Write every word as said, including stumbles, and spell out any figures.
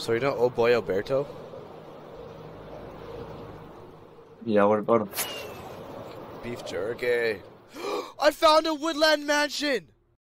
So you know Oh Boy Alberto? Yeah, what about him? Beef jerky. I found a woodland mansion!